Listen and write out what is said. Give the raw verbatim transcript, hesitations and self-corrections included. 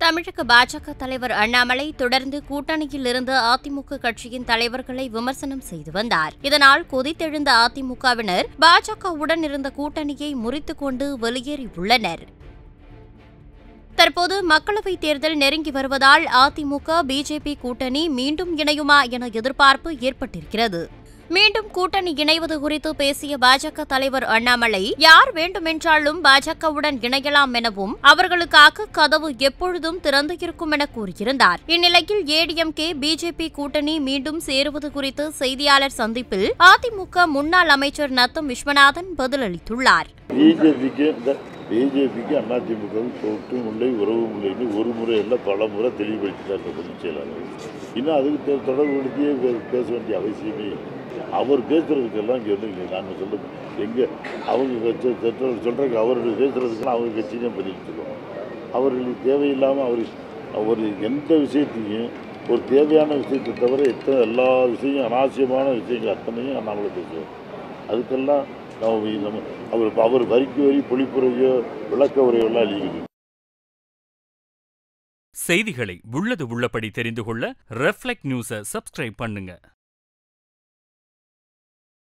தமிழக பாஜக தலைவர் அண்ணாமலை தொடர்ந்து கூட்டணியில் இருந்த அதிமுக கட்சியின் தலைவர்களை விமர்சனம் செய்து வந்தார். இதனால் கொதித்தெழுந்த அதிமுகவினர் பாஜகவுடன் இருந்த கூட்டணியை முறித்துக் கொண்டு வெளியேறியுள்ளனர். தற்போது மக்களவைத் தேர்தல் நெருங்கி வருவதால் அதிமுக பிஜேபி கூட்டணி மீண்டும் இணையுமா என எதிர்பார்ப்பு ஏற்பட்டிருக்கிறது. மீண்டும் கூட்டணி இணைவது குறித்து பேசிய பாஜக தலைவர் அண்ணாமலை, யார் வேண்டுமென்றாலும் பாஜகவுடன் இணையலாம் எனவும் அவர்களுக்காக கதவு எப்பொழுதும் திறந்து இருக்கும் என கூறியிருந்தார். இந்நிலையில் ஏடிஎம்கே பிஜேபி கூட்டணி மீண்டும் சேருவது குறித்து செய்தியாளர் சந்திப்பில் அதிமுக முன்னாள் அமைச்சர் நத்தம் விஸ்வநாதன் பதிலளித்துள்ளார். பிஜேபிக்கு அதிமுக தொட்டு முல்லை உறவு முல்லைன்னு ஒரு முறை இல்லை பல முறை தெளிவுபடுத்திட்டார் பொதுச் செயலாளர். இன்னும் அதுக்கு தொடர்புபடுத்தியே பேச வேண்டிய அவசியமே. அவர் பேசுறதுக்கெல்லாம் இங்கே வந்து நாங்கள் சொல்ல எங்கே அவங்க சொல்கிறாங்க, அவர்கள் பேசுறதுக்கெல்லாம் அவங்க கட்சியும் பதிலிட்டுருக்கோம். அவர்களுக்கு தேவையில்லாமல் அவர் அவர் எந்த விஷயத்தையும் ஒரு தேவையான விஷயத்தை தவிர எத்தனை எல்லா விஷயம் அனாவசியமான விஷயங்கள் அத்தனையும் நம்மளை பேசுவோம். அதுக்கெல்லாம் நம்ம நம்ம அவர் அவர் வரிக்கு வரி பொழிப்புரையோ விளக்க உரையெல்லாம் அழியுது. செய்திகளை உள்ளது உள்ளபடி தெரிந்து கொள்ள ரெஃப்ளெக்ட் நியூஸை சப்ஸ்கிரைப் பண்ணுங்க.